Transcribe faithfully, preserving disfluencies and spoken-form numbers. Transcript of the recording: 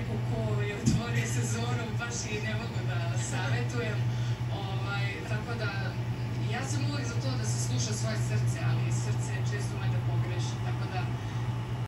neko ko je otvorio sezonu, baš i ne mogu da savjetujem. Tako da, ja sam uvijek za to da se sluša svoje srce, ali srce često ume da